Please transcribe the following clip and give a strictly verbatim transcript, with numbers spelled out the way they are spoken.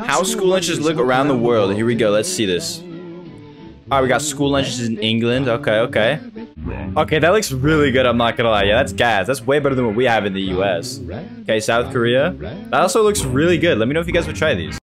How school lunches look around the world. Here we go. Let's see this. All right, we got school lunches in England. Okay, okay. Okay, that looks really good. I'm not gonna lie. Yeah, that's gas. That's way better than what we have in the U S. Okay, South Korea. That also looks really good. Let me know if you guys would try these.